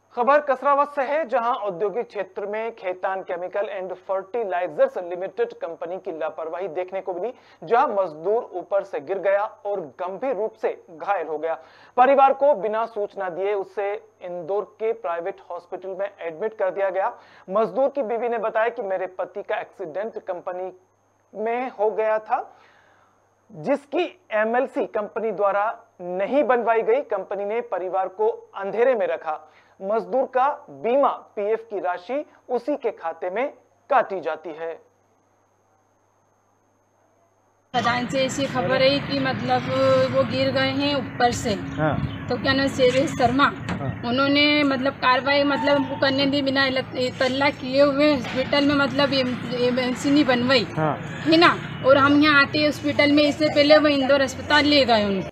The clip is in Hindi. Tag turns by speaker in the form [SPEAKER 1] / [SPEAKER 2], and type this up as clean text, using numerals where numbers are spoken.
[SPEAKER 1] खबर कसरावत से है, जहां औद्योगिक क्षेत्र में Khaitan chemical and fertilizers limited company की लापरवाही देखने को मिली, जहां मजदूर ऊपर से गिर गया और गंभीर रूप से घायल हो गया। परिवार को बिना सूचना दिए उसे इंदौर के प्राइवेट हॉस्पिटल में एडमिट कर दिया गया। मजदूर की बीवी ने बताया कि मेरे पति का एक्सीडेंट कंपनी में हो गया था, जिसकी एमएलसी कंपनी द्वारा नहीं बनवाई गई। कंपनी ने परिवार को अंधेरे में रखा। मजदूर का बीमा पीएफ की राशि उसी के खाते में काटी जाती है।
[SPEAKER 2] खदान से ऐसी खबर है कि मतलब वो गिर गए हैं ऊपर से। हाँ। तो क्या नाम शेरेश शर्मा, हाँ। उन्होंने मतलब कार्रवाई मतलब हमको करने दी बिना तल्ला किए हुए हॉस्पिटल में मतलब एमएलसी नहीं बनवाई, हाँ। है ना। और हम यहाँ आते हॉस्पिटल में, इससे पहले वो इंदौर अस्पताल ले गए उनको।